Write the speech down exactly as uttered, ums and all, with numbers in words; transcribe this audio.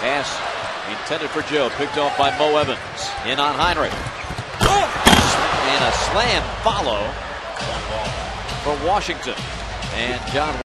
Pass intended for Joe, picked off by Mo Evans. In on Heinrich. And a slam follow for Washington. And John